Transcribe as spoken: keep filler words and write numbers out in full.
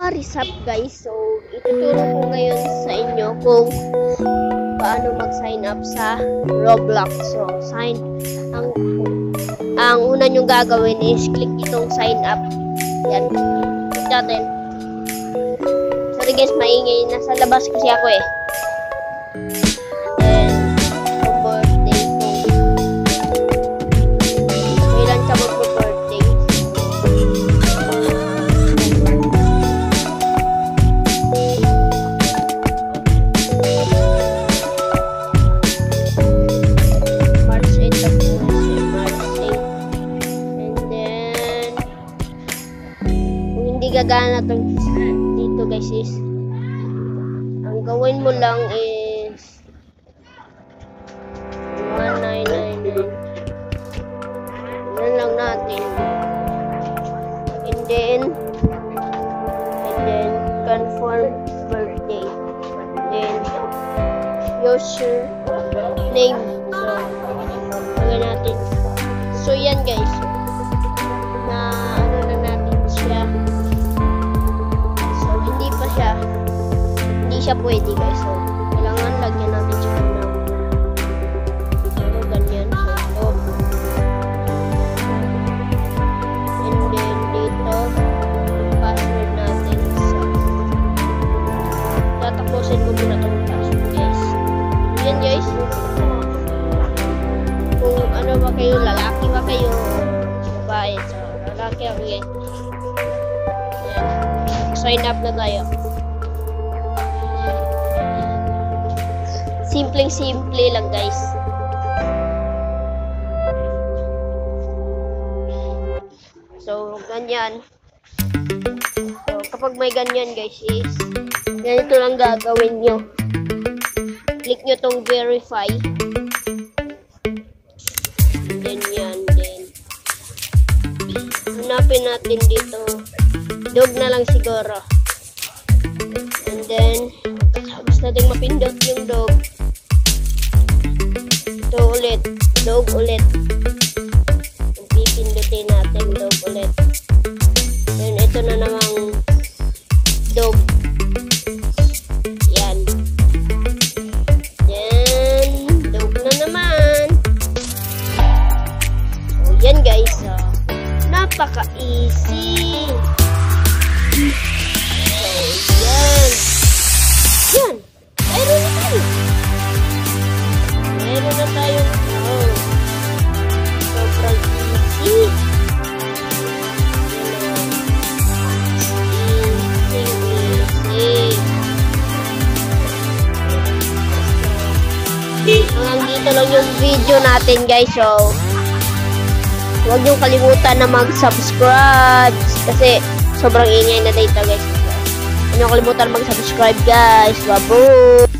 What is up guys? So, ituturo ko ngayon sa inyo kung paano mag-sign up sa Roblox. So, sign ang ang una nyong gagawin is click itong sign up. Yan. Click natin. Sorry guys, maingay. Nasa labas kasi ako eh. Gagana to dito guys is ang gawin mo lang is one nine nine nine yan lang natin, and then and then confirm birthday, then user name. So gawin natin, so yan guys na ano na natin siya. Hindi siya pwede guys, so kailangan lagyan natin siya ng so ganyan, so and then dito password natin, so tatapusin ko muna itong password guys. Yan guys, kung ano ba kayo, lalaki ba kayo babae, so lalaki ako guys. Yan, sign up na tayo. Simpleng-simple lang guys. So, ganyan. So, kapag may ganyan guys is ganito lang gagawin nyo. Click nyo tong verify. Then yan. Then hanapin natin dito. Dog na lang siguro. And then tapos natin mapindot yung dog. Ito ulit, dog ulit. Pipindutin natin dog ulit. Then ito na namang dog. Yan. Yan, dog na naman. So yan guys, so, napaka-easy. So yan. Yan. Meron na tayo. Meron na tayo. Oh. Sobrang easy. Easy, easy. Hanggang dito lang yung video natin guys. So, huwag niyong kalimutan na mag-subscribe kasi sobrang ingay na data guys. Huwag niyong kalimutan mag-subscribe guys. Babu!